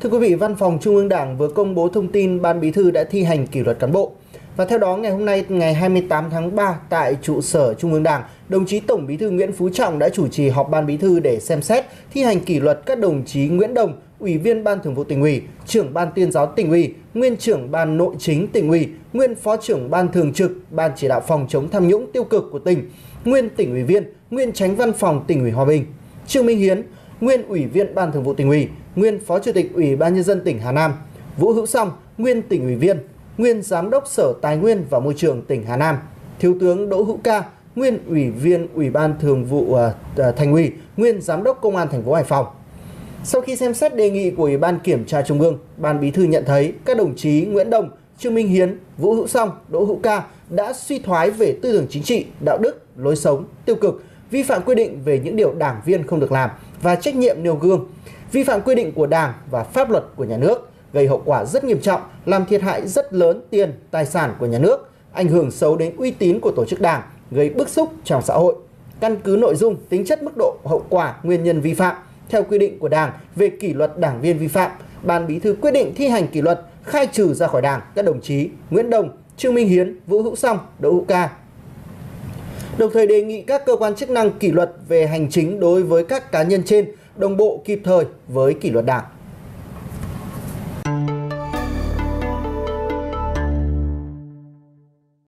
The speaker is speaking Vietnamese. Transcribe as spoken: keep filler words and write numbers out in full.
Thưa quý vị, Văn phòng Trung ương Đảng vừa công bố thông tin Ban Bí thư đã thi hành kỷ luật cán bộ. Và theo đó, ngày hôm nay, ngày hai mươi tám tháng ba, tại trụ sở Trung ương Đảng, đồng chí Tổng Bí thư Nguyễn Phú Trọng đã chủ trì họp Ban Bí thư để xem xét thi hành kỷ luật các đồng chí Nguyễn Đồng, Ủy viên Ban Thường vụ Tỉnh ủy, Trưởng Ban Tuyên giáo Tỉnh ủy, Nguyên Trưởng Ban Nội chính Tỉnh ủy, Nguyên Phó Trưởng Ban Thường trực Ban Chỉ đạo phòng chống tham nhũng tiêu cực của tỉnh, Nguyên Tỉnh ủy viên, Nguyên Chánh Văn phòng Tỉnh ủy Hòa Bình, Trương Minh Hiến, Nguyên Ủy viên Ban Thường vụ Tỉnh ủy, Nguyên Phó Chủ tịch Ủy ban Nhân dân tỉnh Hà Nam, Vũ Hữu Song, Nguyên Tỉnh ủy viên, Nguyên Giám đốc Sở Tài nguyên và Môi trường tỉnh Hà Nam, Thiếu tướng Đỗ Hữu Ca, Nguyên Ủy viên Ủy ban Thường vụ uh, Thành ủy, Nguyên Giám đốc Công an thành phố Hải Phòng. Sau khi xem xét đề nghị của Ủy ban Kiểm tra Trung ương, Ban Bí thư nhận thấy các đồng chí Nguyễn Đồng, Trương Minh Hiến, Vũ Hữu Song, Đỗ Hữu Ca đã suy thoái về tư tưởng chính trị, đạo đức, lối sống tiêu cực, vi phạm quy định về những điều đảng viên không được làm và trách nhiệm nêu gương, vi phạm quy định của Đảng và pháp luật của nhà nước, gây hậu quả rất nghiêm trọng, làm thiệt hại rất lớn tiền, tài sản của nhà nước, ảnh hưởng xấu đến uy tín của tổ chức Đảng, gây bức xúc trong xã hội. Căn cứ nội dung, tính chất, mức độ, hậu quả, nguyên nhân vi phạm theo quy định của Đảng về kỷ luật đảng viên vi phạm, Ban Bí thư quyết định thi hành kỷ luật, khai trừ ra khỏi Đảng các đồng chí Nguyễn Đồng, Trương Minh Hiến, Vũ Hữu Song, Đỗ Hữu Ca. Đồng thời đề nghị các cơ quan chức năng kỷ luật về hành chính đối với các cá nhân trên đồng bộ kịp thời với kỷ luật Đảng.